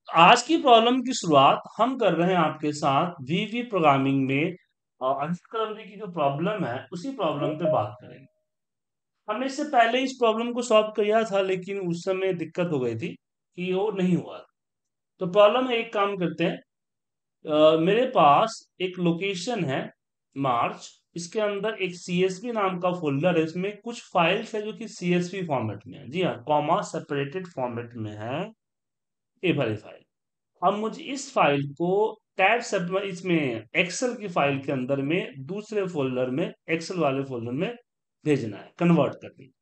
आज की प्रॉब्लम की शुरुआत हम कर रहे हैं आपके साथ वीवी प्रोग्रामिंग में। अंशक्रम की जो प्रॉब्लम है उसी प्रॉब्लम पे बात करेंगे। हमने इससे पहले इस प्रॉब्लम को सॉल्व किया था, लेकिन उस समय दिक्कत हो गई थी कि वो नहीं हुआ। तो प्रॉब्लम में एक काम करते हैं। मेरे पास एक लोकेशन है मार्च। इसके अंदर एक सीएसवी नाम का फोल्डर है। इसमें कुछ फाइल्स है जो कि सीएसवी फॉर्मेट में है। जी हाँ, कॉमा सेपरेटेड फॉर्मेट में है ये वाली फाइल। अब मुझे इस फाइल को टैब सब इसमें एक्सेल की फाइल के अंदर में दूसरे फोल्डर में, एक्सेल वाले फोल्डर में भेजना है, कन्वर्ट करनी है,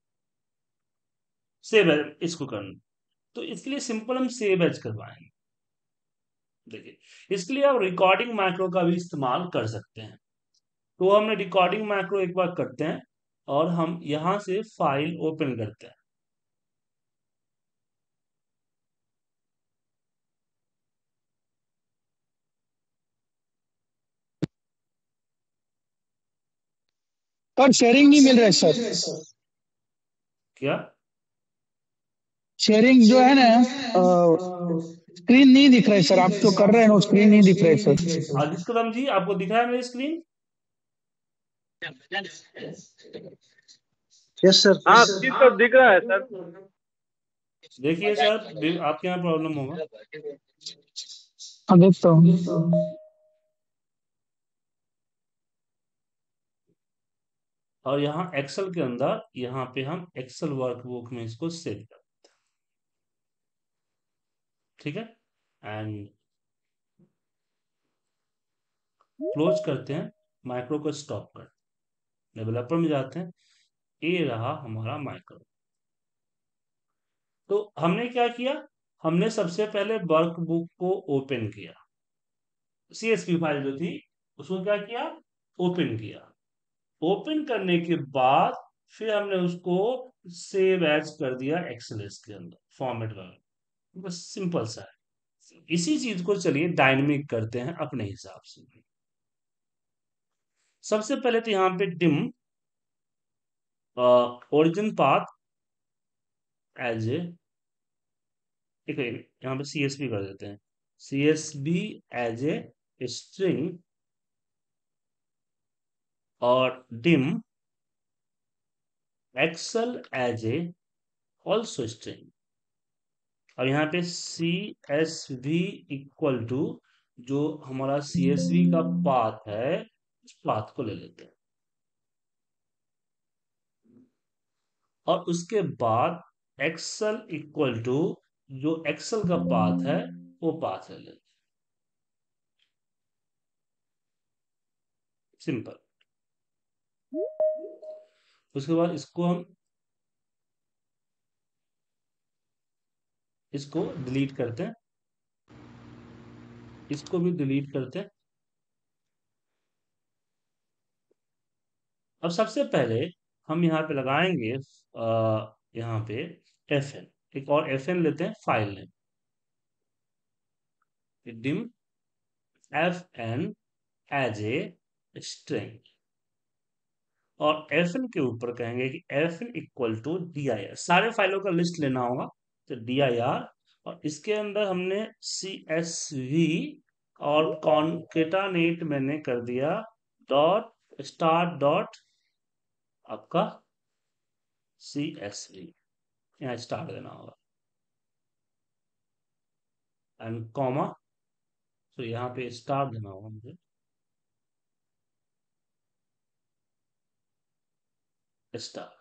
सेव एज इसको करना। तो इसके लिए सिंपल हम सेव एज करवाएंगे। देखिए, इसके लिए आप रिकॉर्डिंग मैक्रो का भी इस्तेमाल कर सकते हैं। तो हमने रिकॉर्डिंग मैक्रो एक बार करते हैं और हम यहां से फाइल ओपन करते हैं। पर शेयरिंग नहीं मिल रहा है सर। क्या? शेयरिंग जो है ना, स्क्रीन नहीं दिख रहा है सर। आप जो कर रहे हैं ना, स्क्रीन नहीं दिख रहा है सर। आदित्य कदम जी, आपको दिख रहा है मेरी स्क्रीन? Yes sir. हाँ स्क्रीन तो दिख रहा है सर। देखिए सर, आपके यहाँ प्रॉब्लम होगा। हाँ, देखता हूँ। और यहाँ एक्सेल के अंदर, यहाँ पे हम एक्सेल वर्कबुक में इसको सेव कर, ठीक है। एंड क्लोज करते हैं, माइक्रो को स्टॉप कर, डेवलपर में जाते हैं। ये रहा हमारा माइक्रो। तो हमने क्या किया? हमने सबसे पहले वर्कबुक को ओपन किया। सीएसवी फाइल जो थी उसको क्या किया? ओपन किया। ओपन करने के बाद फिर हमने उसको सेव एज कर दिया एक्सेल के अंदर फॉर्मेट वाला। बस सिंपल सा है। इसी चीज को चलिए डायनेमिक करते हैं अपने हिसाब से। सबसे पहले तो यहाँ पे dim origin path as a, एक यहाँ पे सीएसबी कर देते हैं। सीएसबी एज ए स्ट्रिंग और dim excel as a also string. और यहाँ पे C S V equal to जो हमारा सीएसवी का पाथ है उस पाथ को ले लेते हैं। और उसके बाद एक्सेल इक्वल टू जो एक्सेल का पाथ है वो पाथ ले लेते हैं। सिंपल। उसके बाद इसको डिलीट करते हैं, इसको भी डिलीट करते हैं। अब सबसे पहले हम यहाँ पे लगाएंगे यहाँ पे एफ एन, एक और एफ एन लेते हैं file name, dim F N as a string. और एफ एन के ऊपर कहेंगे कि F N equal to D I R. सारे फाइलों का लिस्ट लेना होगा, तो डी आई आर। और इसके अंदर हमने सी एस वी और कॉन्केटानेट मैंने कर दिया डॉट स्टार डॉट आपका सी एस वी, यहाँ स्टार देना होगा एंड कॉमा। तो यहाँ पे स्टार देना होगा मुझे, स्टार।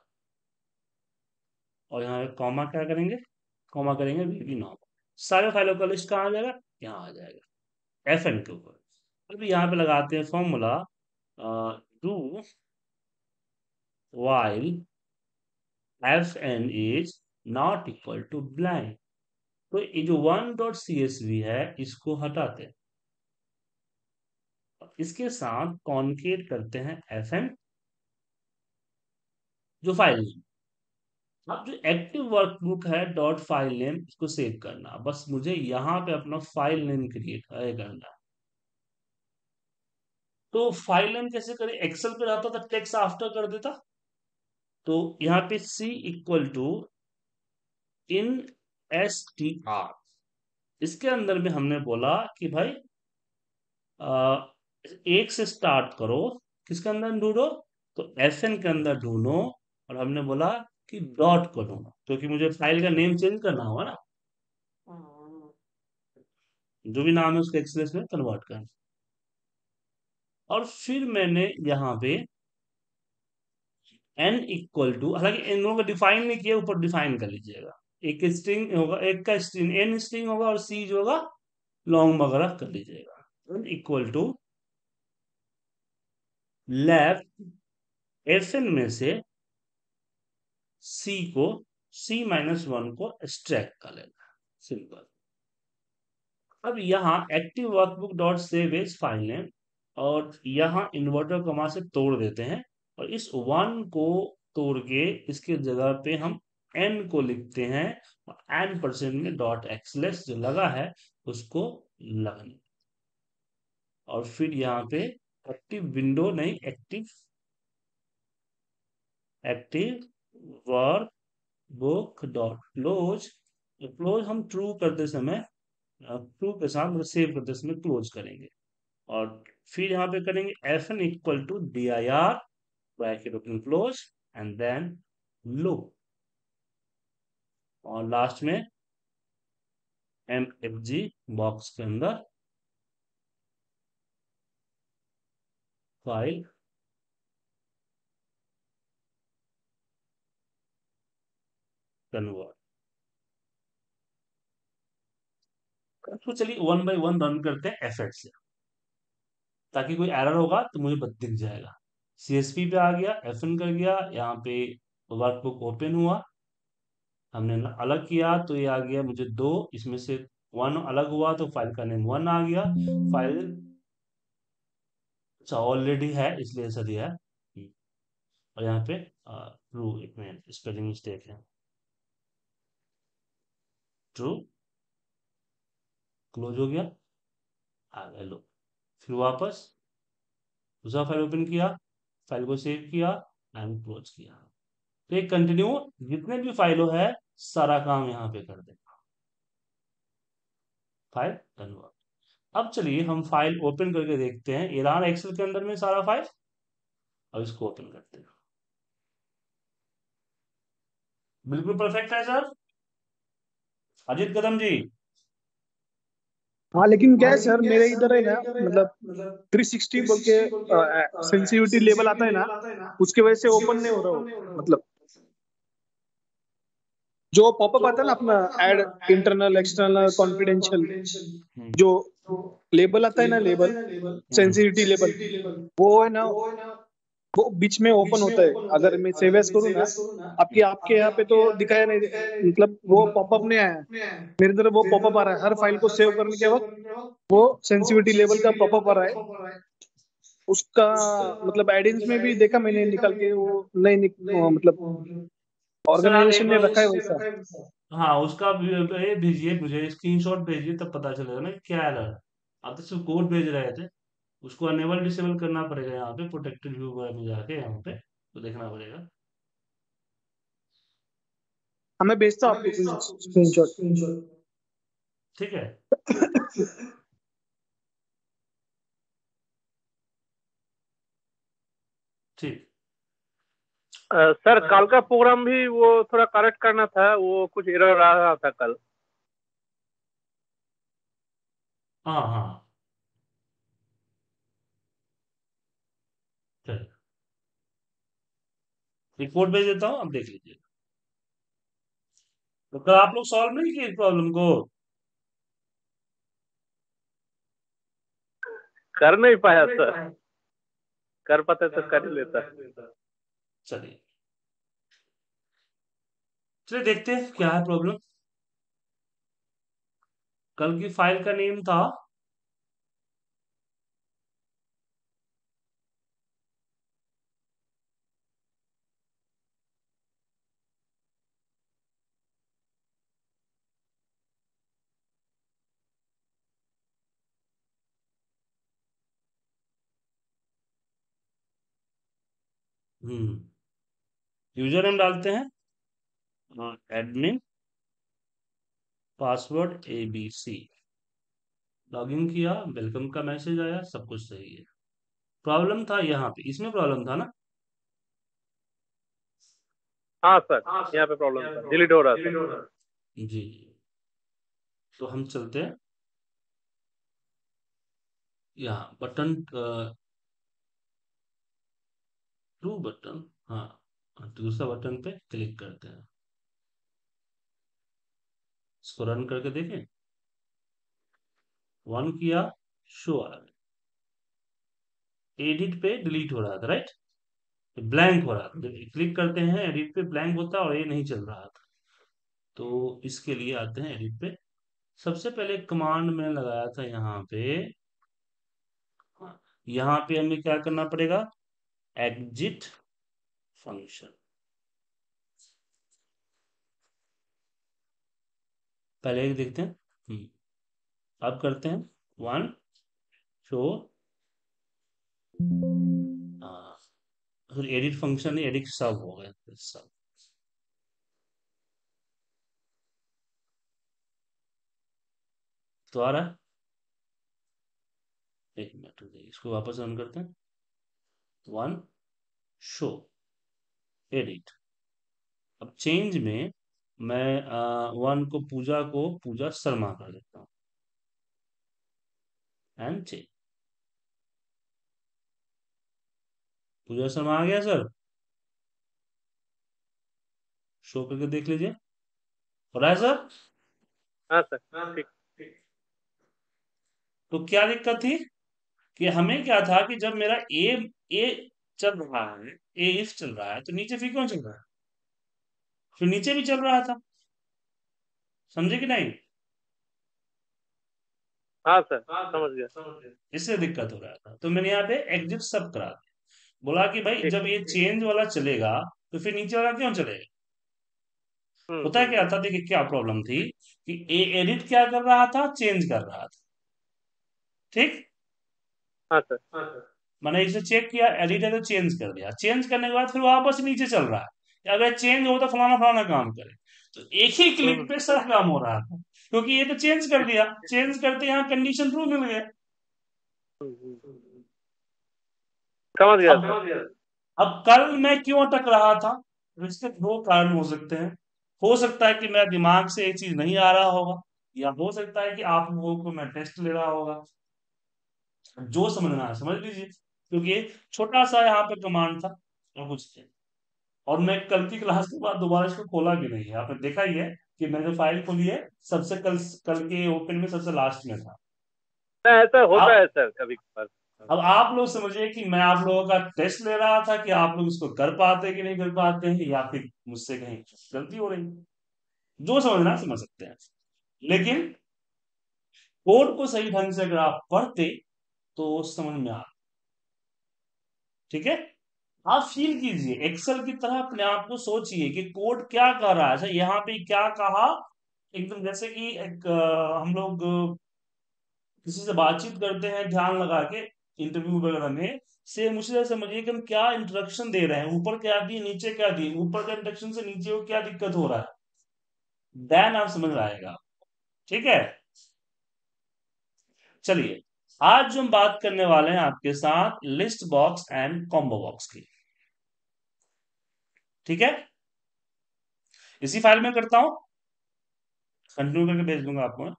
और यहाँ पे कॉमा क्या करेंगे? कॉमा करेंगे वीबी नॉर्मल। सारे फाइलों का लिस्ट कहाँ आ जाएगा? यहाँ आ जाएगा एफ एन के ऊपर। अभी यहाँ पे लगाते हैं formula do while F N is not equal to blank. तो ये जो one dot C S V है इसको हटाते हैं, इसके साथ कॉन्केट करते हैं एफ एन जो फाइल। अब जो एक्टिव वर्कबुक है डॉट फाइल नेम, इसको सेव करना। बस मुझे यहाँ पे अपना फाइल नेम क्रिएट करना। तो फाइल नेम कैसे करें? एक्सेल पे रहता था टेक्स्ट आफ्टर कर देता। तो यहाँ पे C equal to in S T R, इसके अंदर में हमने बोला कि भाई अ, एक से स्टार्ट करो, किसके अंदर ढूंढो, तो एफएन के अंदर ढूंढो, और हमने बोला कि डॉट को ढूंढो, क्योंकि मुझे फाइल का नेम चेंज करना होगा ना, जो भी नाम है उसको एक्सलेस में कन्वर्ट करना। और फिर मैंने यहाँ पे n इक्वल टू, हालांकि इन दोनों को डिफाइन नहीं किया, ऊपर डिफाइन कर लीजिएगा। एक स्ट्रिंग होगा, एक का स्ट्रिंग n स्ट्रिंग होगा, और c जो होगा लॉन्ग वगैरह कर लीजिएगा। इक्वल टू लेफ्ट एफएन में से c-1 को एक्सट्रैक्ट कर लेना, सिंपल। अब यहाँ active workbook dot save as file name, और यहाँ इन्वर्टर कॉमा से तोड़ देते हैं, और इस 1 को तोड़ के इसके जगह पे हम n को लिखते हैं, और n% में डॉट एक्सलेस जो लगा है उसको लगाने, और फिर यहाँ पे एक्टिव विंडो नहीं, active work book dot close, close हम ट्रू करते समय, ट्रू के साथ मतलब सेव करते समय क्लोज करेंगे, और फिर यहाँ पे करेंगे F N equal to D I R bracket open close and then loop, और लास्ट में एम एफ जी बॉक्स के अंदर फाइल कन्वर्ट। तो चलिए वन बाय वन रन करते हैं एफ से, ताकि कोई एरर होगा तो मुझे दिख जाएगा। सीएसपी पे आ गया, एफ एन कर गया, यहाँ पे वर्कबुक ओपन हुआ, हमने अलग किया तो ये आ गया मुझे दो, इसमें से वन अलग हुआ तो फाइल का नेम वन आ गया। फाइल अच्छा ऑलरेडी है इसलिए ऐसा दिया है। और यहाँ पे ट्रू, एक मिनट स्पेलिंग मिस्टेक है, ट्रू क्लोज हो गया, आ गया लो। फिर वापस दूसरा फाइल ओपन किया, फाइल को सेव किया एंड क्लोज किया। तो एक कंटिन्यू जितने भी फाइलों है सारा काम यहाँ पे कर देगा, फाइल कन्वर्ट। अब चलिए हम फाइल ओपन करके देखते हैं, ये रहा एक्सेल के अंदर में सारा फाइल। अब इसको ओपन करते हैं, बिल्कुल परफेक्ट है सर। अजीत कदम जी। हाँ लेकिन क्या है सर, मेरे इधर है ना, मतलब 360 बोल के सेंसिटिविटी लेवल आता है ना, उसकी वजह से ओपन नहीं हो रहा हो। मतलब जो पॉपअप आता है ना अपना, add internal external confidential, hmm, जो लेबल आता है ना, लेबल सेंसिटिविटी लेवल, वो है ना, वो बीच में ओपन होता है। अगर मैं सेव एज करूँ ना, आपकी आपके यहाँ पे तो दिखाया नहीं, मतलब वो पॉपअप नहीं आया। मेरे तरफ वो पॉपअप आ रहा है हर फाइल को सेव करने के वक्त, वो सेंसिटिविटी लेवल का पॉपअप आ रहा है उसका। मतलब एडिंस में भी देखा मैंने निकाल के, वो नहीं वो मतलब सर आप एक ऑर्गेनाइजेशन ने बार रखा है वैसा। हाँ उसका ये भेजिए, मुझे स्क्रीनशॉट भेजिए, तब पता चलेगा ना कि क्या एरर है। आप तो सिर्फ कोड भेज रहे थे, उसको अनेबल डिसेबल करना पड़ेगा, यहाँ पे प्रोटेक्टेड व्यू में जाके यहाँ पे तो देखना पड़ेगा। हमें भेजता हूँ आपको स्क्रीनशॉट। ठीक है। ठीक। सर कल का प्रोग्राम भी वो थोड़ा करेक्ट करना था, वो कुछ एरर आ रहा था कल। हाँ हाँ, चलिए रिपोर्ट भेज देता हूँ, आप देख लीजिए। तो कल आप लोग सॉल्व नहीं किए इस प्रॉब्लम को? कर नहीं पाया सर, कर पाते तो कर ही लेता। चलिए चलिए देखते हैं क्या है प्रॉब्लम। कल की फाइल का नेम था यूजर नेम डालते हैं एडमिन पासवर्ड ABC, लॉगिन किया, वेलकम का मैसेज आया, सब कुछ सही है। प्रॉब्लम था यहाँ पे, इसमें प्रॉब्लम था ना। हाँ सर, यहाँ पे प्रॉब्लम था, डिलीट हो रहा था। जी जी। तो हम चलते हैं यहाँ बटन, टू बटन, हाँ दूसरा बटन पे क्लिक करते हैं, इसको रन करके देखें। वन किया, शो आ रहा है, एडिट पे डिलीट हो रहा था, राइट, ब्लैंक हो रहा था। जब क्लिक करते हैं एडिट पे ब्लैंक होता है और ये नहीं चल रहा था। तो इसके लिए आते हैं एडिट पे। सबसे पहले कमांड मैंने लगाया था यहाँ पे, यहाँ पे हमें क्या करना पड़ेगा, एग्जिट फंक्शन। पहले एक देखते हैं। अब करते हैं वन शो, फिर एडिट फंक्शन, एडिट सब हो गए सब। तो आ रहा है, एक मिनट रुकिए, इसको वापस रन करते हैं। One show edit. अब चेंज में मैं वन को पूजा शर्मा कर देता हूँ, एंड चेंज। पूजा शर्मा आ गया सर, शो करके देख लीजिए, हो रहा है सर। हाँ सर, ठीक। तो क्या दिक्कत थी कि हमें क्या था कि जब मेरा ए चल रहा है, ए इफ चल रहा है, तो नीचे फिर क्यों चल रहा है, फिर नीचे भी चल रहा था, समझे कि नहीं। हाँ सर, समझ गया। इससे दिक्कत हो रहा था, तो मैंने यहाँ पे एग्जिट सब करा दिया। बोला कि भाई ठीक। जब ये चेंज वाला चलेगा तो फिर नीचे वाला क्यों चलेगा। होता क्या था, देखिए क्या प्रॉब्लम थी कि ए एडिट क्या कर रहा था, चेंज कर रहा था, ठीक। हाँ सर। मैंने इसे चेक किया, एडिट है तो चेंज कर दिया, चेंज करने के बाद फिर वापस नीचे चल रहा है, अगर चेंज हो तो फलाना फलाना काम करे। तो एक ही क्लिक पे सारा काम हो रहा था, क्योंकि ये तो चेंज कर दिया, चेंज करते यहाँ कंडीशन ट्रू मिल गया। समझ गया अब सर। अब कल मैं क्यों अटक रहा था, तो इसके दो कारण हो सकते हैं। हो सकता है कि मेरा दिमाग से एक चीज नहीं आ रहा होगा, या हो सकता है कि आप लोगों को मैं टेस्ट ले रहा होगा। जो समझना है समझ लीजिए, क्योंकि ये छोटा सा यहाँ पे कमांड था और कुछ नहीं। और मैं कल की क्लास के बाद दोबारा इसको खोला भी नहीं है, आपने देखा ही है कि मैंने फाइल खोली है, सबसे कल कल के ओपन में सबसे लास्ट में था। ऐसा होता आप है सर कभी कभार। अब आप लोग समझिए कि मैं आप लोगों का टेस्ट ले रहा था कि आप लोग इसको कर पाते हैं कि नहीं कर पाते हैं, या फिर मुझसे कहीं गलती हो रही है। जो समझना है समझ सकते हैं, लेकिन कोड को सही ढंग से अगर आप पढ़ते तो समझ में आ, ठीक है। आप फील कीजिए, एक्सेल की तरह अपने आप को सोचिए कि कोड क्या कर रहा है। अच्छा यहाँ पे क्या कहा, एकदम जैसे कि एक हम लोग किसी से बातचीत करते हैं ध्यान लगा के इंटरव्यू वगैरह में, सेम उसी तरह समझिए कि हम क्या इंट्रोडक्शन दे रहे हैं, ऊपर क्या दिए नीचे क्या दिए, ऊपर का इंट्रोडक्शन से नीचे को क्या दिक्कत हो रहा है, देन आप समझ आएगा, ठीक है। चलिए, आज जो हम बात करने वाले हैं आपके साथ list box and combo box की, ठीक है। इसी फाइल में करता हूं, कंटिन्यू करके भेज दूंगा आपको।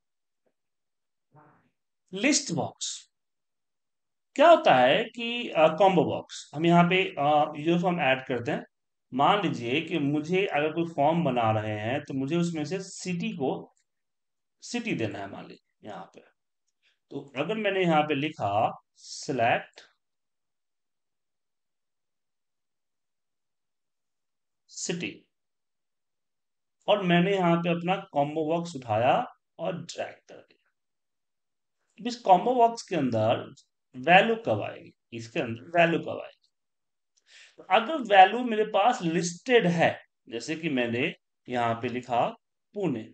लिस्ट बॉक्स क्या होता है कि कॉम्बो बॉक्स हम यहाँ पे यूजर फॉर्म ऐड करते हैं। मान लीजिए कि मुझे अगर कोई फॉर्म बना रहे हैं तो मुझे उसमें से सिटी देना है, मान लीजिए यहाँ पे। तो अगर मैंने यहाँ पे लिखा सिलेक्ट सिटी, और मैंने यहाँ पे अपना कॉम्बो बॉक्स उठाया और ड्रैग कर दिया, इस कॉम्बो बॉक्स के अंदर वैल्यू कब आएगी, इसके अंदर वैल्यू कब आएगी। तो अगर वैल्यू मेरे पास लिस्टेड है, जैसे कि मैंने यहाँ पे लिखा पुणे,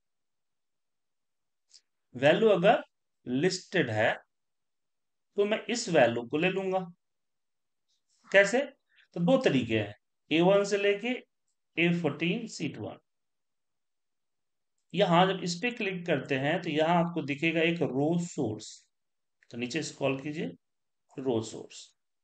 वैल्यू अगर लिस्टेड है तो मैं इस वैल्यू को ले लूंगा। कैसे, तो दो तरीके हैं, A1 से लेके A14 सीट 1। यहाँ जब इस पे क्लिक करते हैं तो यहाँ आपको दिखेगा एक रो सोर्स, तो नीचे स्क्रॉल कीजिए, रो सोर्स,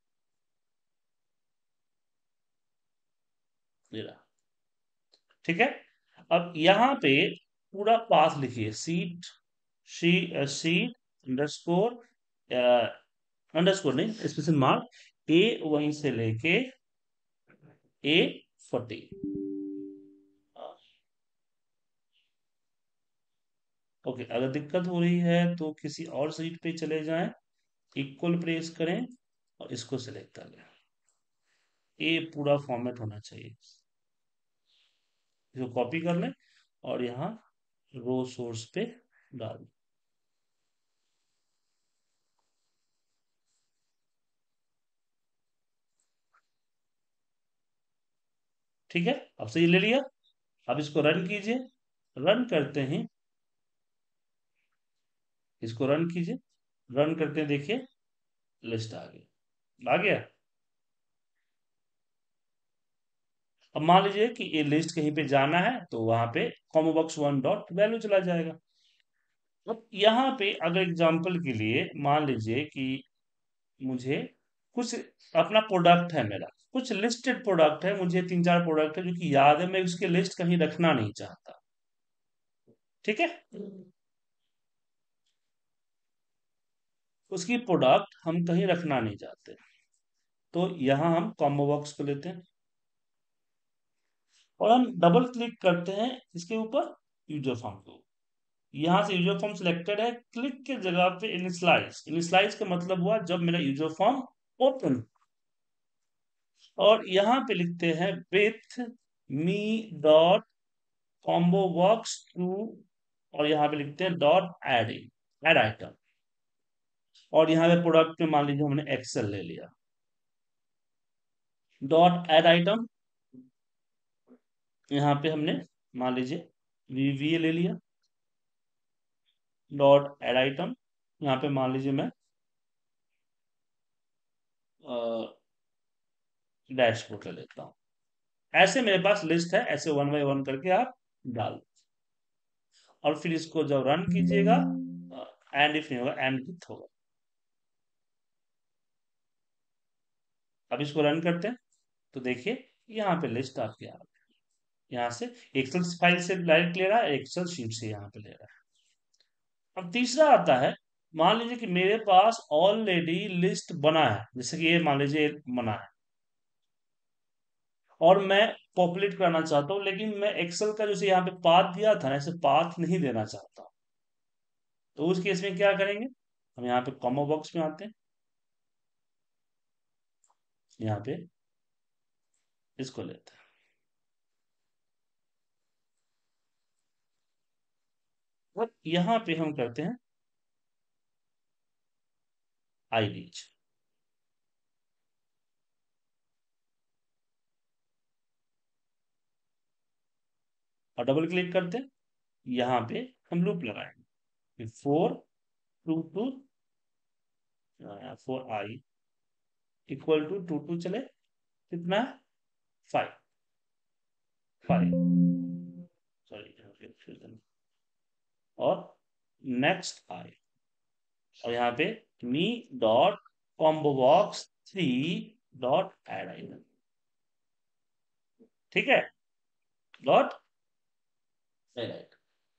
ये रहा। ठीक है, अब यहाँ पे पूरा पाथ लिखिए, सीट सीट अंडरस्कोर, अंडरस्कोर नहीं, स्पेशल मार्क ए, वहीं से लेके A40। ओके, अगर दिक्कत हो रही है तो किसी और सीट पे चले जाएं, इक्वल प्रेस करें और इसको सिलेक्ट कर लें। ये पूरा फॉर्मेट होना चाहिए, इसको कॉपी कर लें और यहाँ रो सोर्स पे डाल दें। ठीक है, अब से ये ले लिया। अब इसको रन कीजिए, रन करते हैं, इसको रन कीजिए, रन करते हैं, देखिए लिस्ट आ गई, आ गया। अब मान लीजिए कि ये लिस्ट कहीं पे जाना है तो वहां पे कॉमो बॉक्स 1 डॉट वैल्यू चला जाएगा। अब यहाँ पे अगर एग्जांपल के लिए मान लीजिए कि मुझे कुछ अपना प्रोडक्ट है, मेरा कुछ लिस्टेड प्रोडक्ट है, मुझे 3-4 प्रोडक्ट है जो कि याद है, मैं उसकी लिस्ट कहीं रखना नहीं चाहता। ठीक है, उसकी प्रोडक्ट हम कहीं रखना नहीं चाहते, तो यहाँ हम कॉम्बो बॉक्स को लेते हैं और हम डबल क्लिक करते हैं इसके ऊपर, यूजर फॉर्म को। यहाँ से यूजर फॉर्म सिलेक्टेड है, क्लिक के जगह पे इनिशियलाइज, इनिशियलाइज का मतलब हुआ जब मेरा यूजर फॉर्म ओपन, और यहाँ पे लिखते हैं with me dot combo box two, और यहाँ पे लिखते हैं डॉट एडिंग एड आइटम, और यहाँ पे प्रोडक्ट में मान लीजिए हमने एक्सेल ले लिया, डॉट एड आइटम, यहाँ पे हमने मान लीजिए वीवीए ले लिया, डॉट एड आइटम, यहाँ पे मान लीजिए मैं डैशबोर्ड ले लेता हूँ। ऐसे मेरे पास लिस्ट है, ऐसे वन बाय वन करके आप डाल, और फिर इसको जब रन कीजिएगा, एंड इफ नहीं होगा, एंड विथ होगा। अब इसको रन करते हैं तो देखिए यहाँ पे लिस्ट आपके आ गई, यहाँ से एक्सेल फाइल से डायरेक्ट ले रहा है, एक्सेल शीट से यहाँ पे ले रहा है। अब तीसरा आता है, मान लीजिए कि मेरे पास ऑलरेडी लिस्ट बना है, जैसे कि ये मान लीजिए बना है और मैं पॉपुलेट करना चाहता हूँ, लेकिन मैं एक्सेल का जैसे यहाँ पे पाथ दिया था ना, ऐसे पाथ नहीं देना चाहता, तो उस केस में क्या करेंगे, हम यहाँ पे कॉमो बॉक्स में आते हैं, यहाँ पे इसको लेते हैं, और यहाँ पे हम करते हैं आईडीज, और डबल क्लिक करते हैं, यहाँ पे हम लूप लगाएंगे, for two to, for I equal to two to चले, कितना है, 5 5, सॉरी, और नेक्स्ट आई, और यहाँ पे me dot combo box 3 dot add item. ठीक है, डॉट एड आइटम,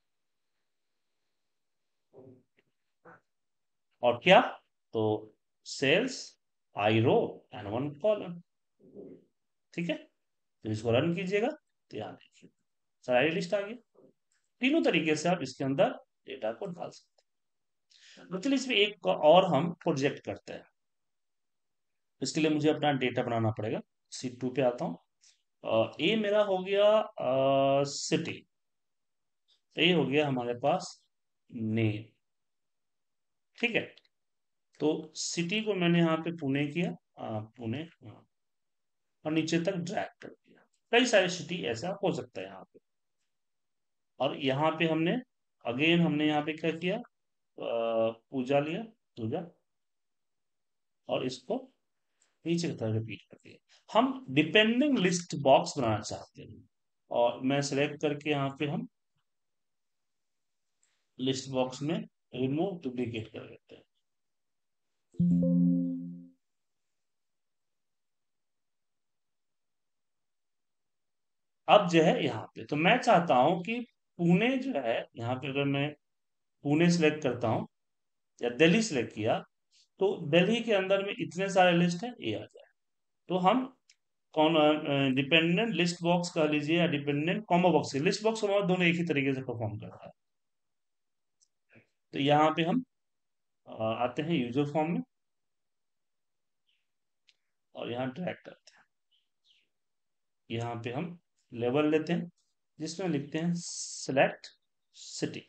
और क्या, तो cells I row and 1 column. ठीक है, तो इसको रन कीजिएगा तो यहाँ देखिए सारी लिस्ट आ गई। तीनों तरीके से आप इसके अंदर डेटा को डाल सकते हैं। तो चलिए इसमें एक और हम प्रोजेक्ट करते हैं, इसके लिए मुझे अपना डेटा बनाना पड़ेगा। सीट 2 पे आता हूँ, ये मेरा हो गया सिटी, ये हो गया हमारे पास नेम। ठीक है, तो सिटी को मैंने यहाँ पे पुणे किया, पुणे, हाँ, और नीचे तक ड्रैग कर दिया। कई सारे सिटी ऐसा हो सकता है यहाँ पे, और यहाँ पे हमने अगेन हमने यहाँ पे क्या किया, पूजा लिया, पूजा, और इसको नीचे की तरफ रिपीट कर दिया। हम डिपेंडिंग लिस्ट बॉक्स बनाना चाहते हैं, और मैं सिलेक्ट करके यहाँ पे हम लिस्ट बॉक्स में रिमूव डुप्लीकेट कर देते हैं। अब जो है यहाँ पे तो मैं चाहता हूं कि पुणे जो है, यहाँ पे अगर मैं पुणे सिलेक्ट करता हूं या दिल्ली सिलेक्ट किया, तो दिल्ली के अंदर में इतने सारे लिस्ट है, ये आ जाए। तो हम कौन डिपेंडेंट लिस्ट बॉक्स कह लीजिए या dependent combo box, list box combo दोनों एक ही तरीके से परफॉर्म करता है। तो यहाँ पे हम आते हैं यूजर फॉर्म में और यहाँ ड्रैग करते हैं। यहाँ पे हम लेबल लेते हैं जिसमें लिखते हैं सिलेक्ट सिटी,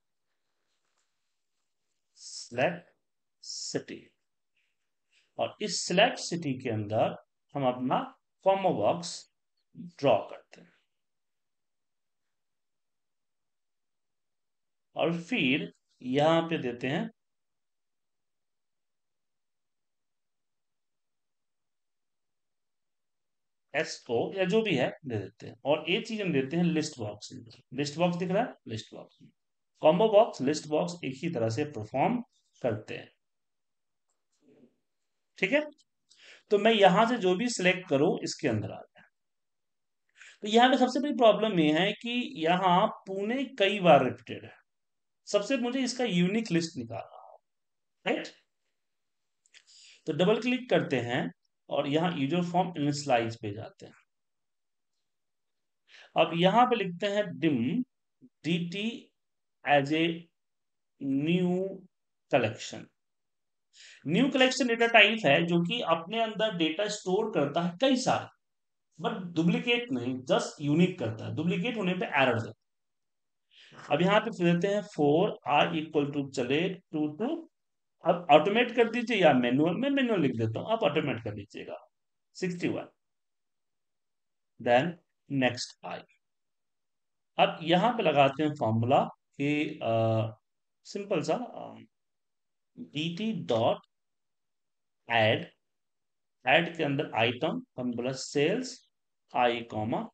सिलेक्ट सिटी। और इस सिलेक्ट सिटी के अंदर हम अपना कॉम्बो बॉक्स ड्रॉ करते हैं और फिर यहाँ पे देते हैं एसओ या जो भी है दे देते हैं। और एक चीज हम देते हैं लिस्ट बॉक्स। लिस्ट बॉक्स दिख रहा है, list box combo box list box एक ही तरह से परफॉर्म करते हैं। ठीक है, तो मैं यहां से जो भी सिलेक्ट करूं इसके अंदर आ जाए। तो यहाँ पे सबसे बड़ी प्रॉब्लम ये है कि यहाँ पुणे कई बार रिपीटेड है। सबसे मुझे इसका यूनिक लिस्ट निकालना है, राइट। तो डबल क्लिक करते हैं और यहाँ यूजर फॉर्म इनिशियलाइज पे जाते हैं। अब यहाँ पे लिखते हैं dim dt as a new collection. New collection data type है जो कि अपने अंदर डेटा स्टोर करता है कई सारे, बट डुप्लीकेट नहीं, जस्ट यूनिक करता है। डुप्लीकेट होने पे एरर देता है। अब यहाँ पे फिर देते हैं फोर आई इक्वल टू चले टू। अब ऑटोमेट कर दीजिए या मैनुअल, में मैनुअल लिख देता हूं, आप ऑटोमेट कर दीजिएगा 61। Then next i. अब यहां पे लगाते हैं फॉर्मूला कि सिंपल सा dt डॉट एड, एड के अंदर आइटम हम बोला cells i comma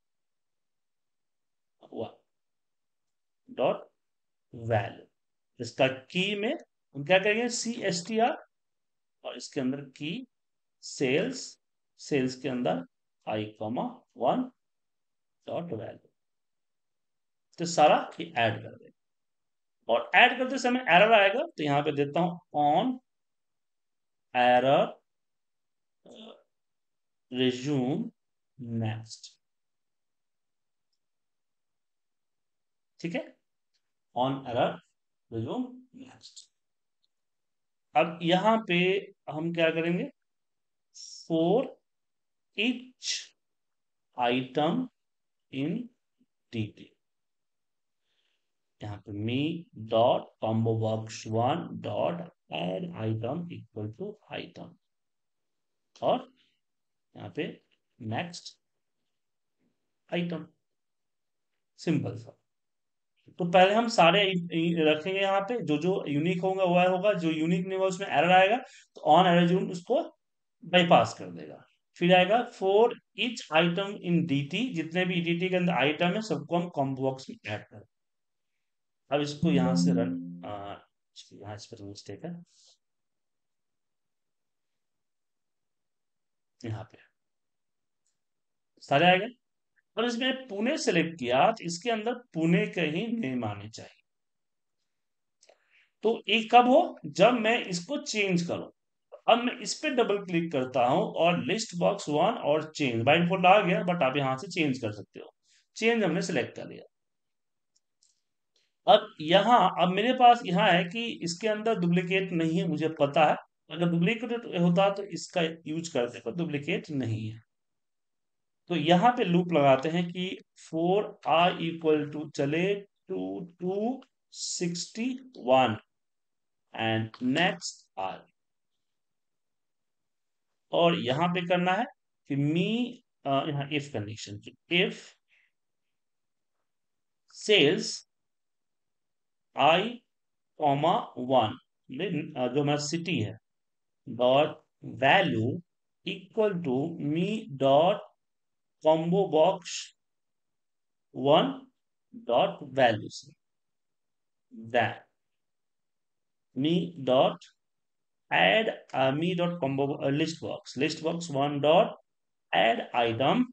dot value. इसका की में हम क्या करेंगे CSTR और इसके अंदर की सेल्स, सेल्स के अंदर आई कॉमा 1 डॉट वैल्यू। तो सारा ये ऐड कर देंगे और ऐड करते समय एरर आएगा तो यहां पे देता हूं ऑन एरर रिज्यूम नेक्स्ट। ठीक है, ऑन एरर रिज्यूम नेक्स्ट। अब यहां पे हम क्या करेंगे, for each item in dt, यहाँ पे me dot combo box 1 dot add item equal to item और यहाँ पे नेक्स्ट आइटम। सिंपल सा। तो पहले हम सारे रखेंगे यहाँ पे, जो जो यूनिक होगा वो होगा, जो यूनिक नहीं होगा उसमें एरर आएगा तो ऑन एरर जून उसको बाईपास कर देगा। फिर आएगा for each item in dt, जितने भी dt के अंदर आइटम है सबको हम कॉम्बो बॉक्स में ऐड कर। अब इसको यहां से रन, यहाँ इस पर मिस्टेक है, यहाँ पे सारे आ गए। और इसमें पुणे सेलेक्ट किया तो इसके अंदर पुणे के ही नेम आने चाहिए। तो एक कब हो, जब मैं इसको चेंज करूं। अब मैं इस पे डबल क्लिक करता हूं और लिस्ट बॉक्स 1 और चेंज बाय डिफॉल्ट आ गया, बट आप यहां से चेंज कर सकते हो। चेंज हमने सेलेक्ट कर लिया। अब यहाँ, अब मेरे पास यहाँ है कि इसके अंदर डुप्लीकेट नहीं है, मुझे पता है। अगर डुप्लीकेट होता तो इसका यूज करते, पर डुप्लीकेट नहीं है। तो यहाँ पे लूप लगाते हैं कि फोर आई इक्वल टू चले टू 61 एंड नेक्स्ट आई। और यहां पे करना है कि मी, यहाँ if condition, if cells i comma 1, जो हमारा सिटी है, dot value equal to me dot combo box 1 dot value से। then me dot add me dot combo list box one dot add item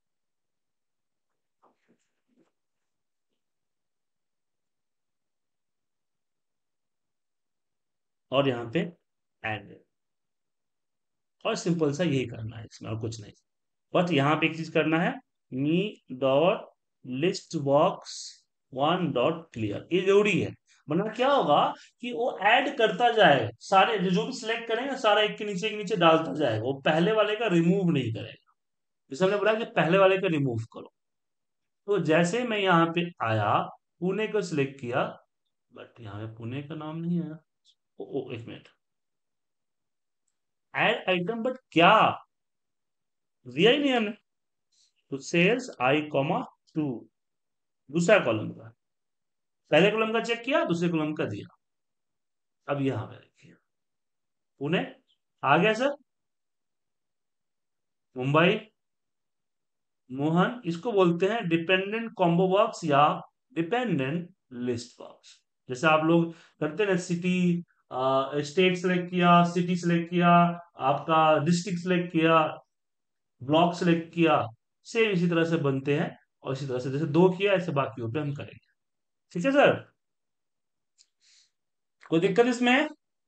और यहाँ पे add. और simple सा यही करना है इसमें और कुछ नहीं। बट यहाँ पे एक चीज करना है, me dot list box one dot clear, ये जरूरी है। वरना क्या होगा कि वो ऐड करता जाए, सारे जो भी सिलेक्ट करेंगे सारा एक के नीचे डालता जाएगा, वो पहले वाले का रिमूव नहीं करेगा। जैसे हमने बोला कि पहले वाले का रिमूव करो। तो जैसे मैं यहाँ पे आया, पुणे को सिलेक्ट किया, बट यहाँ पे पुणे का नाम नहीं आया। एक मिनट, ऐड आइटम, बट क्या दिया ही नहीं हमने। तो सेल्स आई कॉमा टू, दूसरा कॉलम का, पहले कॉलम का चेक किया, दूसरे कॉलम का दिया। अब यहां पे देखिए, पुणे आ गया सर, मुंबई, मोहन, इसको बोलते हैं डिपेंडेंट कॉम्बो बॉक्स या डिपेंडेंट लिस्ट बॉक्स। जैसे आप लोग करते हैं सिटी, स्टेट सेलेक्ट किया, सिटी सेलेक्ट किया, आपका डिस्ट्रिक्ट सेलेक्ट किया, ब्लॉक सेलेक्ट किया, सेम इसी तरह से बनते हैं। और इसी तरह से जैसे दो किया, ऐसे बाकी पे हम करेंगे। ठीक है सर, कोई दिक्कत इसमें?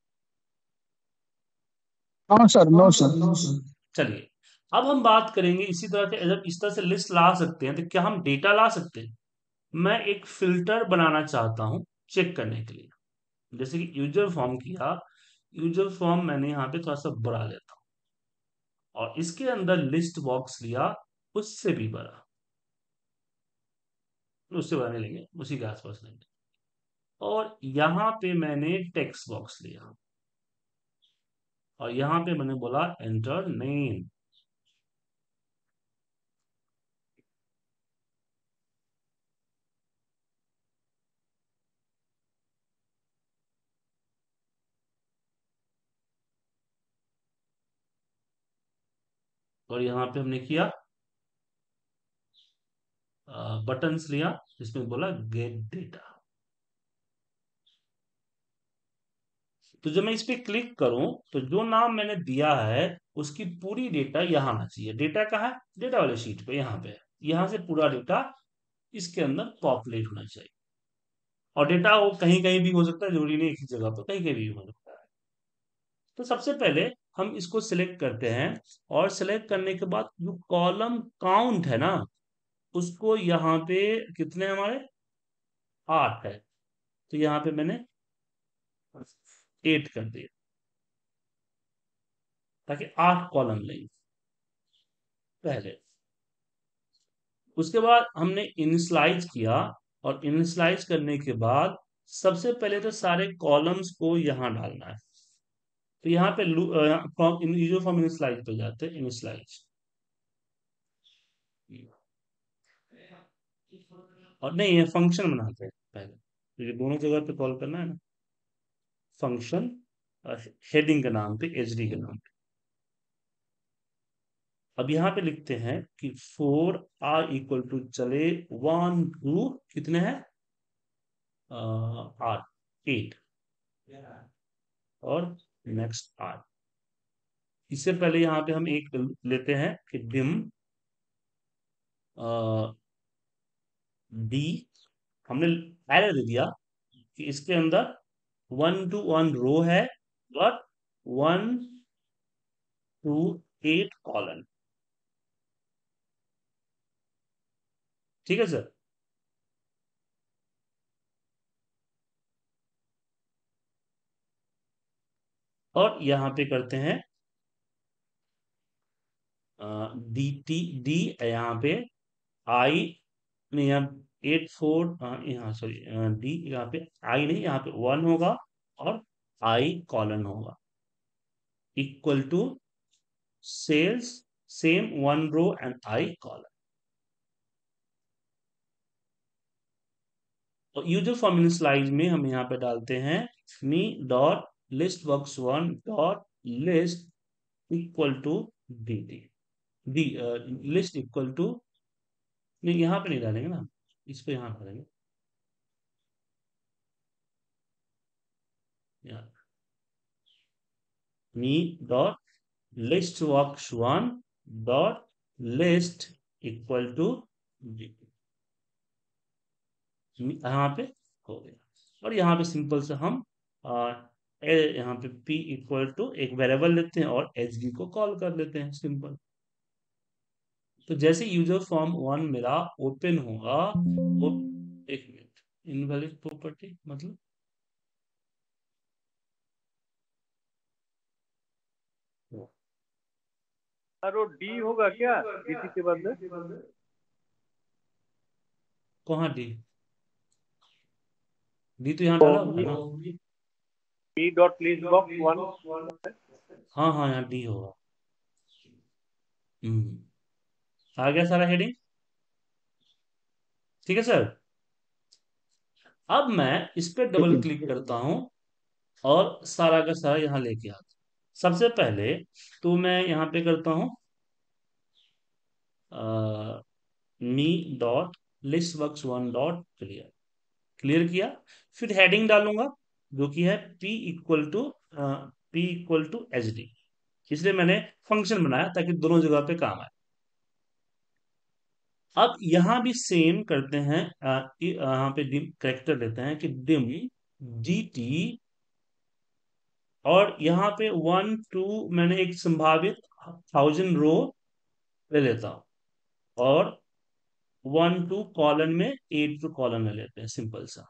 हाँ सर, नो सर। चलिए, अब हम बात करेंगे इसी तरह के, जब इस तरह से लिस्ट ला सकते हैं तो क्या हम डेटा ला सकते हैं? मैं एक फिल्टर बनाना चाहता हूं चेक करने के लिए। जैसे कि यूजर फॉर्म किया, यूजर फॉर्म मैंने यहाँ पे थोड़ा सा बढ़ा लेता हूँ, और इसके अंदर लिस्ट बॉक्स लिया, उससे भी बड़ा, उससे बड़ा नहीं लेंगे, उसी के आसपास लेंगे। और यहाँ पे मैंने टेक्स्ट बॉक्स लिया, और यहाँ पे मैंने बोला एंटर नेम। और यहाँ पे हमने किया बटन्स लिया, जिसमें बोला गेट डेटा। तो जब मैं इस पे क्लिक करूं, तो जो नाम मैंने दिया है उसकी पूरी डेटा यहाँ आना चाहिए। डेटा कहाँ है? डेटा वाले शीट पे, यहाँ पे है। यहाँ से पूरा डेटा इसके अंदर पॉपुलेट होना चाहिए। और डेटा वो कहीं कहीं भी हो सकता है, जरूरी नहीं एक ही जगह पर, कहीं कहीं भी हो सकता है। तो सबसे पहले हम इसको सिलेक्ट करते हैं, और सिलेक्ट करने के बाद जो कॉलम काउंट है ना, उसको यहाँ पे कितने हमारे 8 है, तो यहाँ पे मैंने 8 कर दिया, ताकि 8 कॉलम लेंगे पहले। उसके बाद हमने इनिशलाइज किया, और इनिशलाइज करने के बाद सबसे पहले तो सारे कॉलम्स को यहाँ डालना है। तो यहाँ पे फ्रॉम यूजर फ्रॉम इनिशलाइज पे जाते हैं, इनिशलाइज, और नहीं ये फंक्शन बनाते हैं पहले, तो ये दोनों जगह पे कॉल करना है ना, फंक्शन हेडिंग के नाम पे, एचडी के नाम पे। अब यहाँ पे लिखते हैं कि 4 इक्वल टू चले 1 2 कितने हैं, 8, 8, और नेक्स्ट 8। इससे पहले यहाँ पे हम एक लेते हैं कि डिम डी, हमने एरर दे दिया कि इसके अंदर 1 to 1 रो है, बट 1 to 8 कॉलन। ठीक है सर। और यहाँ पे करते हैं डी टी डी, यहाँ पे आई नहीं, यहाँ 8 4, यहाँ सॉरी, डी यहाँ पे आई नहीं, यहाँ पे 1 होगा, और आई कॉलन होगा, equal to cells same 1 row and i colon. और यूजर फॉर्म इनिशियलाइज में हम यहाँ पे डालते हैं me dot list box one dot list equal to D D D, list equal to, नहीं यहाँ पे नहीं डालेंगे ना, इसको यहाँ करेंगे, यहाँ me dot list box one dot list equal to यहाँ पे हो गया। और यहाँ पे सिंपल से हम यहाँ पे p इक्वल टू एक वेरिएबल लेते हैं और hd को कॉल कर लेते हैं, सिंपल। तो जैसे यूजर फॉर्म वन मेरा ओपन होगा वो, एक मिनट, इनवैलिड प्रॉपर्टी मतलब सर वो डी होगा क्या डीटी के बदले? कहाँ डी? डी तो यहाँ तो डाला हुआ है ना। Me dot list box one. हाँ हाँ, यहाँ डी होगा। आ गया सारा हेडिंग, ठीक है सर। अब मैं इस पे डबल क्लिक करता हूं और सारा का सारा यहाँ लेके आता हूं। सबसे पहले तो मैं यहाँ पे करता हूँ me dot list works one dot clear, clear किया। फिर हेडिंग डालूंगा जो कि है p इक्वल टू इसलिए मैंने फंक्शन बनाया ताकि दोनों जगह पे काम आए। अब यहां भी सेम करते हैं, यहाँ पे डिम करेक्टर लेते हैं कि डिम dt, और यहाँ पे 1 2 मैंने एक संभावित 1000 रो ले लेता हूं, और 1 2 कॉलन में 8 कॉलन ले लेते हैं, सिंपल सा।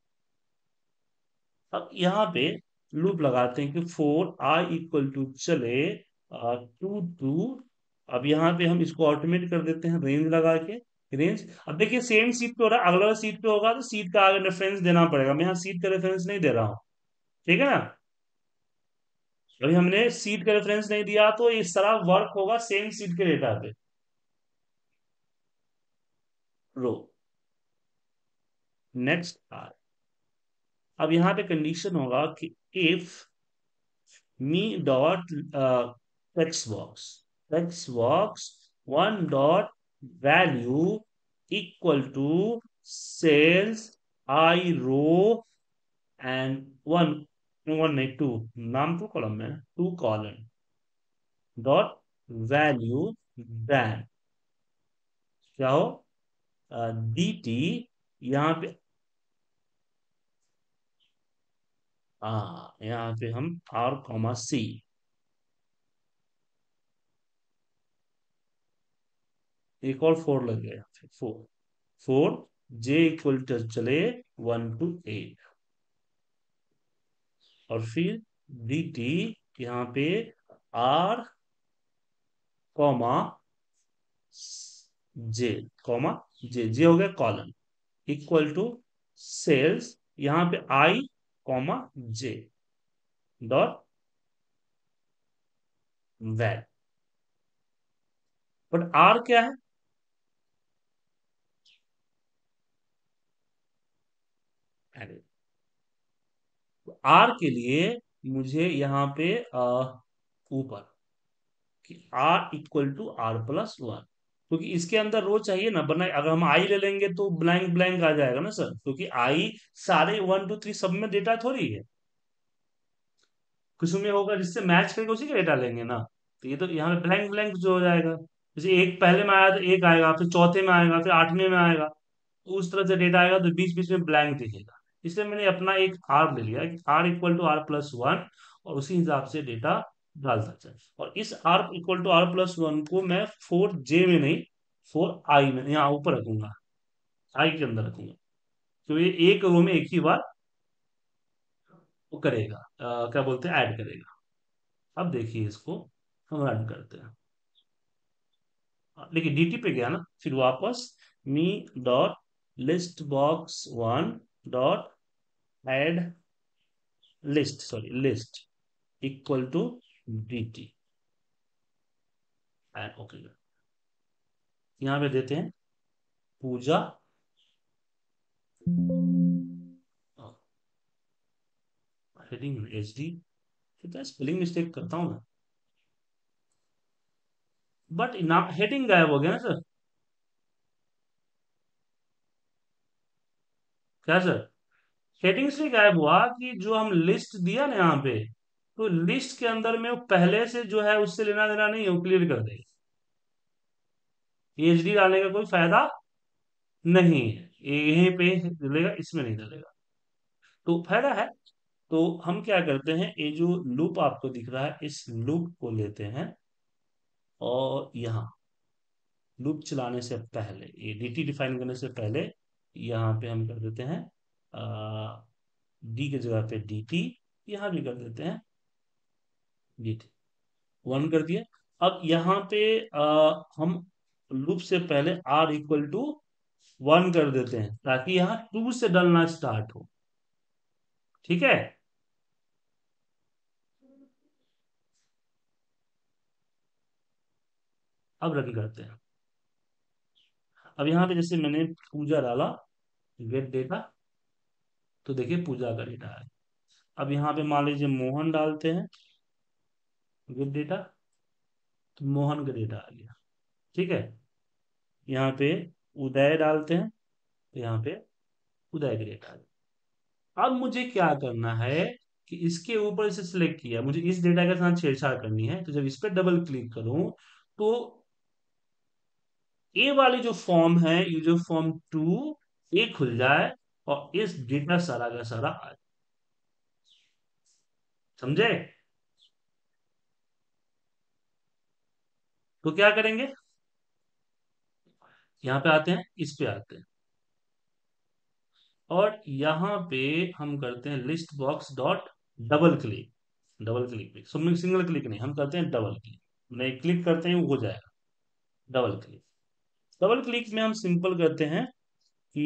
अब यहाँ पे लूप लगाते हैं कि फोर आई इक्वल टू चले 2 2। अब यहाँ पे हम इसको ऑटोमेट कर देते हैं रेंज लगा के। रेंज, अब देखिए सेम सीट पे हो रहा है, अगला सीट पे होगा तो सीट का आगे रेफरेंस देना पड़ेगा। मैं यहाँ सीट का रेफरेंस नहीं दे रहा हूँ, ठीक है ना। अभी हमने सीट का रेफरेंस नहीं दिया तो ये सारा वर्क होगा सेम सीट के डेटा पे, रो। Next are. अब यहाँ पे कंडीशन होगा कि if me dot text box one dot value equal to cells I row and one, one नहीं टू, नाम टू कॉलम में, two column dot value then क्या हो डी टी। यहाँ पे यहाँ पे हम आर कॉमा सी, एक और फोर लग गया, for for J equal to चले 1 to 8, और फिर डी टी यहाँ पे R comma J, comma J हो गया कॉलन इक्वल टू सेल्स यहाँ पे i comma J dot val. But R क्या है? अरे, आर के लिए मुझे यहाँ पे ऊपर कि R equal to R plus one, क्योंकि इसके अंदर रो चाहिए ना, वरना अगर हम आई ले लेंगे तो ब्लैंक ब्लैंक आ जाएगा ना सर, क्योंकि आई सारे 1 2 3 सब में डेटा थोड़ी है, कुछ में होगा जिससे मैच करके उसी का डेटा लेंगे ना। तो ये तो यहाँ पे ब्लैंक ब्लैंक जो हो जाएगा, जैसे एक पहले में आया तो एक आएगा, फिर चौथे में आएगा, फिर आठवें में आएगा, तो उस तरह से डेटा आएगा तो बीच बीच में ब्लैंक दिखेगा। इसलिए मैंने अपना एक आर ले लिया कि R equal to R plus one, और उसी हिसाब से डेटा डालता चल। और इस R equal to R plus one को मैं 4J में नहीं, 4I में यहाँ ऊपर रखूंगा, आई के अंदर रखूंगा, तो ये एक रो में एक ही बार वो करेगा, क्या बोलते हैं, ऐड करेगा। अब देखिए इसको हम रन करते हैं, देखिए डीटी पे गया ना, फिर वापस me dot list box one dot add list equal to dt and okay. यहाँ पे देते हैं पूजा, हेडिंग एच डी, कितना स्पेलिंग मिस्टेक करता हूँ मैं, बट नाम हेडिंग गायब हो गया ना सर, क्या सर? हेडिंग से गायब हुआ कि जो हम लिस्ट दिया ना यहाँ पे, तो लिस्ट के अंदर में वो पहले से जो है उससे लेना देना नहीं है, वो क्लियर कर देगा। PhD डालने का कोई फायदा नहीं है, ये यहीं पे डलेगा, इसमें नहीं डलेगा, तो फायदा है। तो हम क्या करते हैं, ये जो लूप आपको दिख रहा है, इस लूप को लेते हैं और यहाँ लूप चलाने से पहले, ये dt डिफाइन करने से पहले, यहाँ पे हम कर देते हैं डी की जगह पे dt, यहाँ भी कर देते हैं dt, 1 कर दिया। अब यहाँ पे हम लूप से पहले r=1 कर देते हैं, ताकि यहाँ 2 से डलना स्टार्ट हो। ठीक है, अब रन करते हैं। अब यहाँ पे जैसे मैंने पूजा डाला, गेट डेटा, तो देखिए पूजा का डेटा है। अब यहाँ पे मान लीजिए मोहन डालते हैं, गेट डेटा, तो मोहन का डेटा आ गया। ठीक है, यहाँ पे उदय डालते हैं, तो यहाँ पे उदय का डेटा आ गया। अब मुझे क्या करना है कि इसके ऊपर इसे सिलेक्ट किया, मुझे इस डेटा के साथ छेड़छाड़ करनी है, तो जब इस पर डबल क्लिक करूं, तो ये वाली जो फॉर्म है, यूजर फॉर्म 2, ये खुल जाए और इस डेटा सारा का सारा आ जाए। समझे? तो क्या करेंगे, यहाँ पे आते हैं, इस पे आते हैं, और यहाँ पे हम करते हैं list box dot double click. Double click पे सिंगल क्लिक नहीं, हम करते हैं डबल क्लिक, नहीं क्लिक करते हैं वो हो जाएगा डबल क्लिक। डबल क्लिक में हम सिंपल करते हैं कि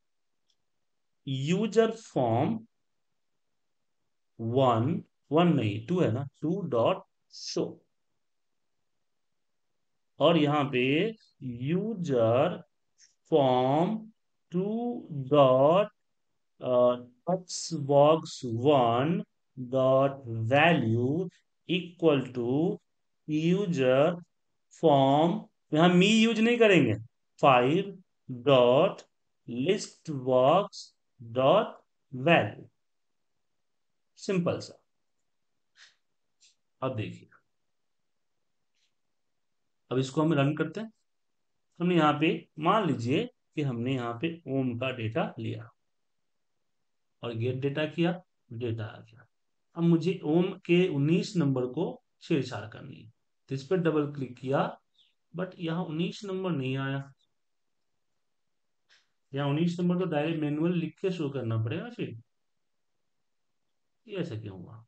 यूजर फॉर्म 1, 1 नहीं 2 है ना, 2.शो, और यहाँ पे user form 2 text box 1 equal to user form, यहां मी यूज नहीं करेंगे, 5 लिस्ट बॉक्स सिंपल सा। अब देखिए, अब इसको हम रन करते हैं। हमने यहाँ पे मान लीजिए कि हमने यहाँ पे ओम का डेटा लिया और गेट डेटा किया, डेटा आ गया। अब मुझे ओम के 19 नंबर को छेड़छाड़ करनी है, तो इस पर डबल क्लिक किया, बट यहाँ 19 नंबर नहीं आया। यहाँ 19 नंबर तो डायरेक्ट मैनुअल लिख के शो करना पड़ेगा, फिर ये ऐसा क्यों हुआ?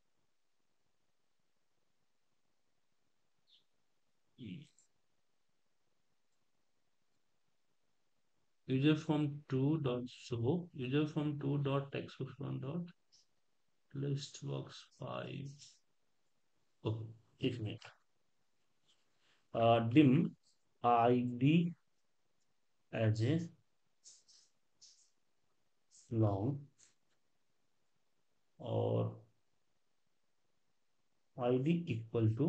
यूजर फॉर्म 2.शो, यूजर फॉर्म 2.टेक्स्ट डॉट लिस्ट बॉक्स 5, एक minute, dim id as a long, और id इक्वल टू,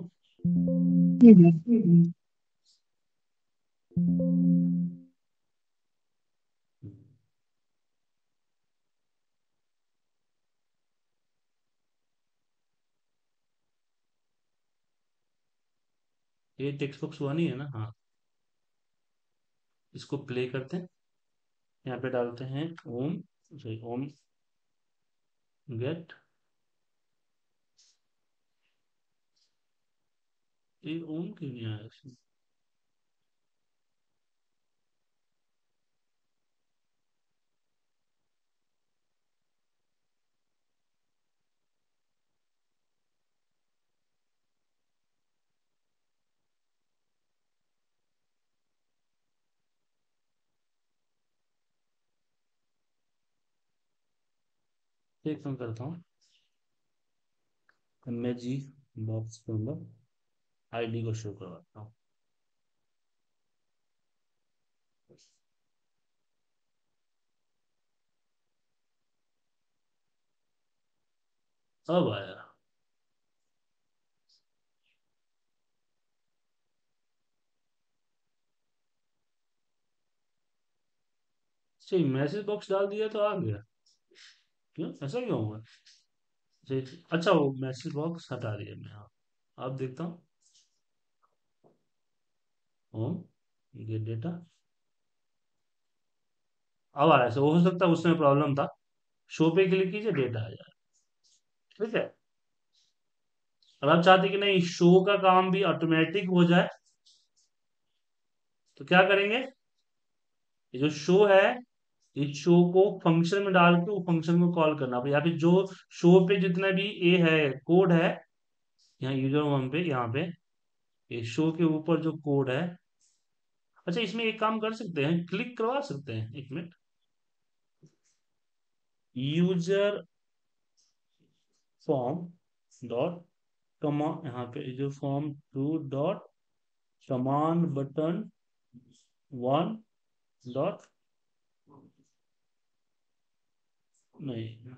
ये टेक्स्ट बॉक्स 1 ही है ना, हाँ। इसको प्ले करते हैं, यहाँ पे डालते हैं ओम, सॉरी ओम गेट, ये ओम क्यों नहीं आया इसमें? एक काम करता हूँ, मैं जी बॉक्स के अंदर आईडी को शो करवाता हूँ। अब आया, सही मैसेज बॉक्स डाल दिया तो आ गया। क्यों, ऐसा क्यों हुआ? अच्छा, वो मैसेज बॉक्स हटा दिया मैं। हाँ, अब देखता हूँ। होम, गेट डेटा, अब आ रहा है। ऐसा हो सकता है उसमें प्रॉब्लम था। शो पे क्लिक कीजिए, डेटा आ जाए। ठीक है। अब आप चाहते हैं कि नहीं, शो का काम भी ऑटोमेटिक हो जाए, तो क्या करेंगे? ये जो शो है, इस शो को फंक्शन में डाल के वो फंक्शन को कॉल करना पड़ेगा, या फिर जो शो पे जितना भी ए है, कोड है, यहाँ यूजर वन पे, यहाँ पे ये शो के ऊपर जो कोड है। अच्छा, इसमें एक काम कर सकते हैं, क्लिक करवा सकते हैं, एक minute. User form dot command, यहाँ पे जो form two dot command button one dot, नहीं,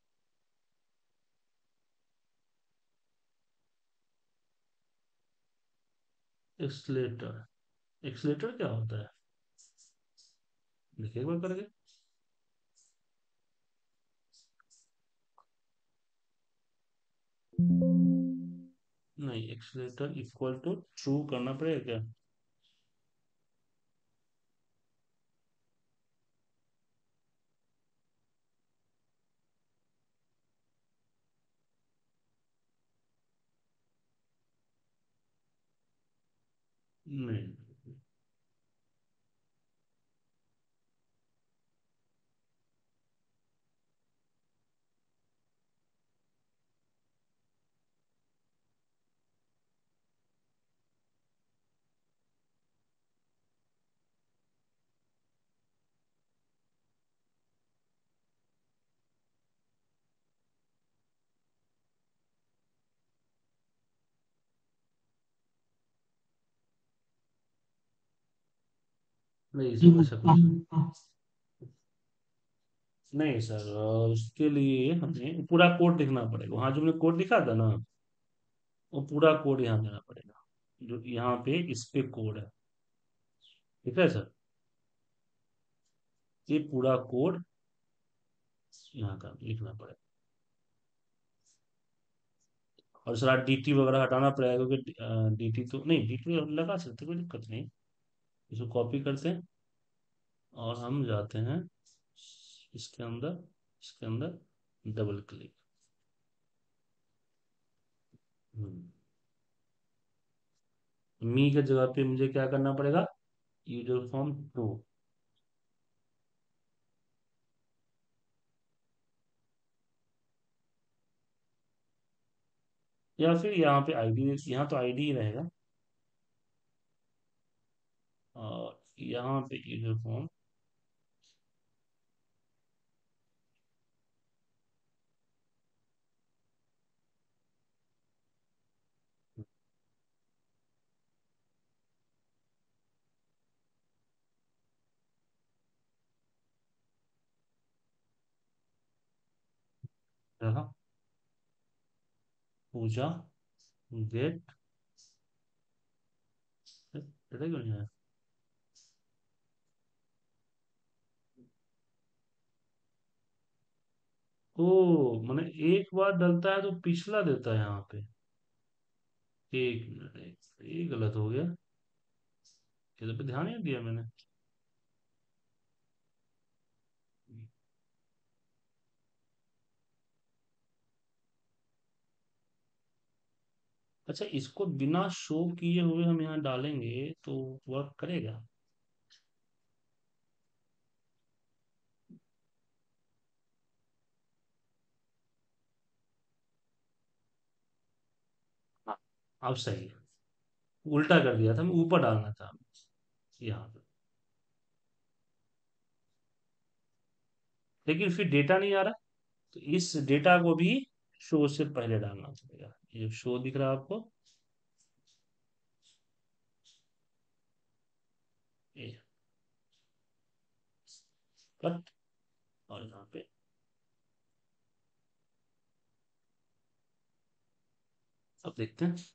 एक्सलेटर। एक्सलेटर क्या होता है, देखिए एक बार करके। नहीं, एक्सलेटर इक्वल टू ट्रू करना पड़ेगा क्या? नहीं, नहीं सर, ऐसा कुछ नहीं सर। उसके लिए हमें पूरा कोड लिखना पड़ेगा, वहां जो हमने कोड लिखा था ना, वो पूरा कोड यहाँ देना पड़ेगा, जो यहाँ पे इस पे कोड है। ठीक है सर, ये पूरा कोड यहाँ का लिखना पड़ेगा। और सर डीटी वगैरह हटाना पड़ेगा, क्योंकि डीटी तो नहीं, डीटी लगा सकते, कोई दिक्कत नहीं। इसको कॉपी करते हैं और हम जाते हैं इसके अंदर, इसके अंदर डबल क्लिक। मी के जगह पे मुझे क्या करना पड़ेगा, यूजर फॉर्म टू। या फिर यहाँ पे आईडी, यहाँ तो आईडी ही रहेगा, और यहाँ पे यूजर फॉर्म। रहा पूजा गेट, क्यों नहीं है? ओ, मैंने एक बार डलता है तो पिछला देता है यहाँ पे। एक मिनट, ये गलत हो गया, इस पे ध्यान नहीं दिया मैंने। अच्छा, इसको बिना शो किए हुए हम यहाँ डालेंगे तो वर्क करेगा? हाँ, अब सही है। उल्टा कर दिया था मैं, ऊपर डालना था यहाँ पे, लेकिन फिर डेटा नहीं आ रहा। तो इस डेटा को भी शो से पहले डालना पड़ेगा। ये जो शो दिख रहा है आपको, ये कट, और यहाँ पे अब देखते हैं।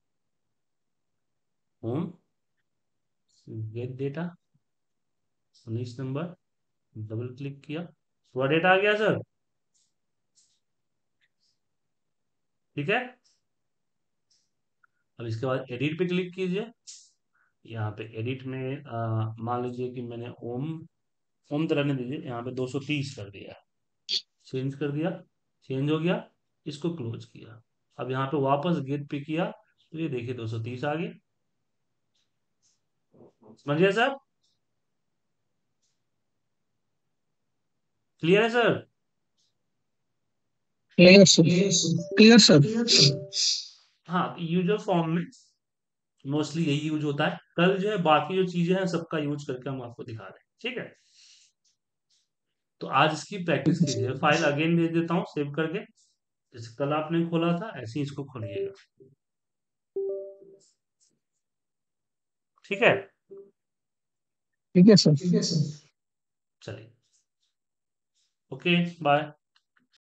Home, get data, 19 number, double click किया, पूरा डेटा आ गया सर। ठीक है। अब इसके बाद एडिट पे क्लिक कीजिए। यहाँ पे एडिट में मान लीजिए कि मैंने ओम ओम तो रहने दीजिए, यहाँ पे 230 कर दिया, चेंज कर दिया, चेंज हो गया, इसको क्लोज किया। अब यहाँ पे वापस गेट पे किया तो ये देखिए 230 आ गए। समझ गया सर? क्लियर है sir? Clear sir, clear sir. हाँ, यूजर फॉर्म में मोस्टली यही यूज होता है। कल जो है बाकी जो चीजें हैं सबका यूज करके हम आपको दिखा रहे हैं, ठीक है। तो आज इसकी प्रैक्टिस कीजिए। फाइल अगेन भेज देता हूँ सेव करके, जैसे कल आपने खोला था ऐसे ही इसको खोलिएगा, ठीक है। ठीक है सर। चलिए, ओके, बाय।